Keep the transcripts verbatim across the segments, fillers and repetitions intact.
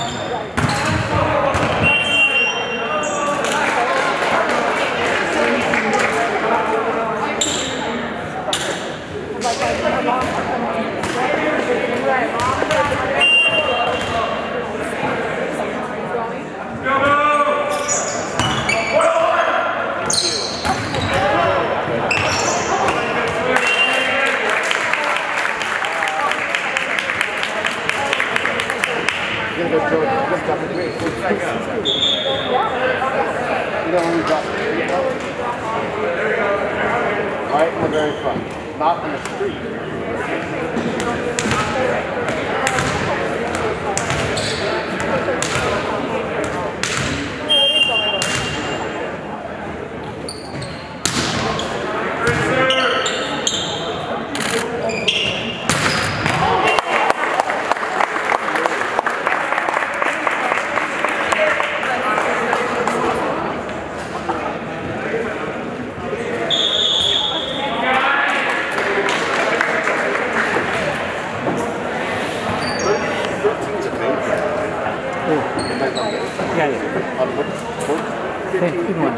Right in the very front, not in the street. Yeah, yeah. Same, good one.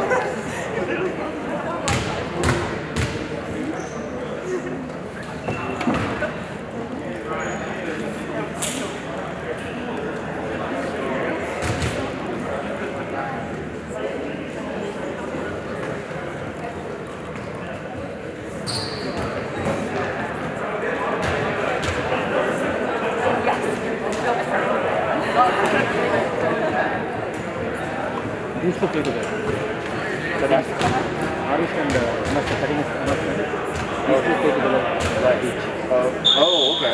These two play together. That is Harish and uh, Master Karim is Master. These two play together right each. Uh, oh, okay.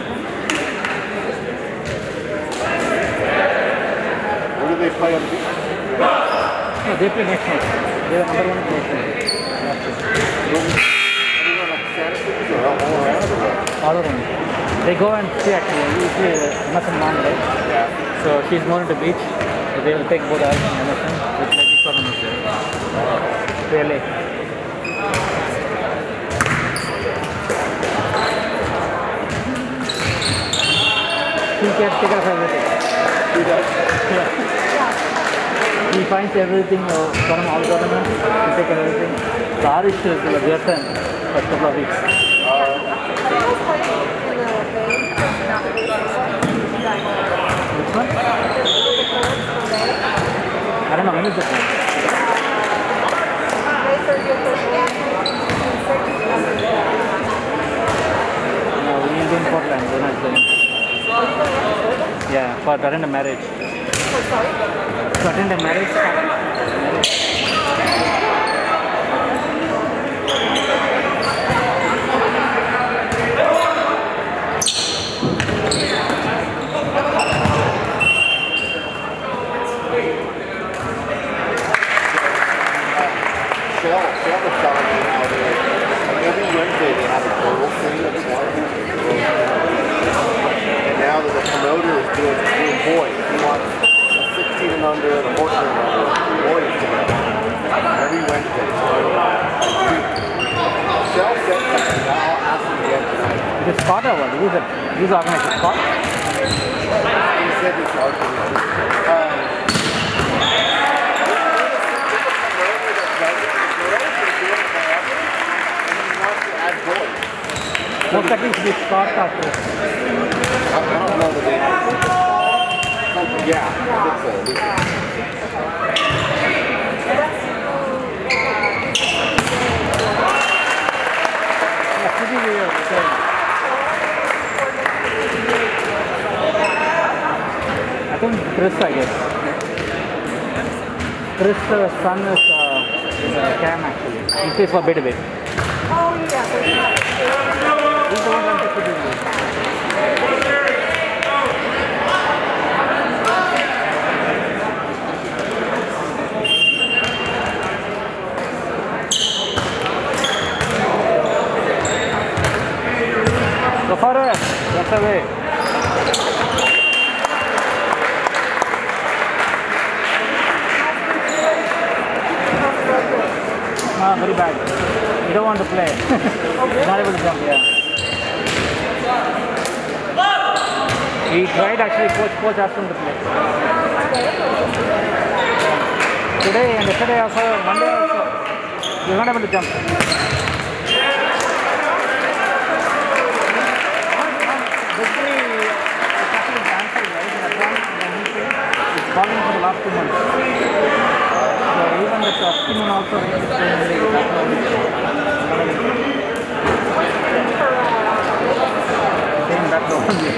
Where do they play on the beach? No, they play next night. They are number one in next night. Everyone like Santa Cruz or all around or what? All around. They go and see actually. Usually M S N mom, right? Yeah. So she's more into beach. So they will take both us and M S N with like this tournament there. Really. He can take care of everything. He does? Yeah. He finds everything uh, from all the tournaments. He takes care of everything. So Harish is uh, their turn for a couple of weeks. Uh, Which one? I don't know, when is the time? No, we will be in Portland, we're not going. Yeah, for to attend a marriage. To attend a marriage. marriage. Shell, Shell was telling me how they, every Wednesday they have a girl thing that's happening. And now that the promoter is doing, doing boys, he wants a sixteen and under and a fourteen and under boys together. Every Wednesday. So, Shell said something, I'll ask him again tonight. It is Scott or what? Who is it? Who's organized? Scott? He said he's organized. Um, Most likely to be Scott after. I don't know the name. Yeah, I think so. Yeah, pretty weird. So. I think Chris, I guess. Chris' uh, son is, uh, is uh, Cam actually. He plays for Beta Bit. Oh, yeah. He's the one who wants to do this. Go for it. That's away. Ah, very bad. You don't want to play. Not able to jump, yeah. He We tried actually, coach, coach asked him to play. Today and yesterday also, Monday also, he was not able to jump. Basically, it's actually cancelled, right, in advance, and he said it's calling for the last two months. So even this afternoon also, right, it's saying that it's happening. Saying that the one.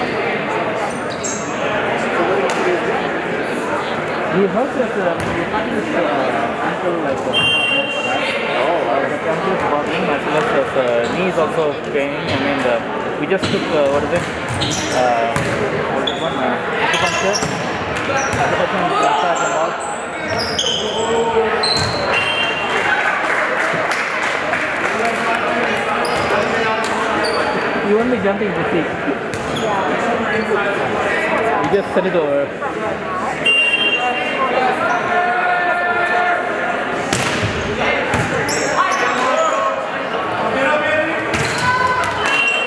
He hurt his, uh, he hurt his uh, ankle like uh, oh, wow. The ankle is bothering as well as his uh, knee is also paining. I mean, the, we just took, uh, what is it, uh, one, uh, acupuncture, acupuncture massage and all. You only jumping this week. Yeah. We just send it over.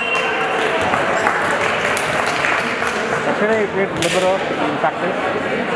Yesterday I played libero in practice.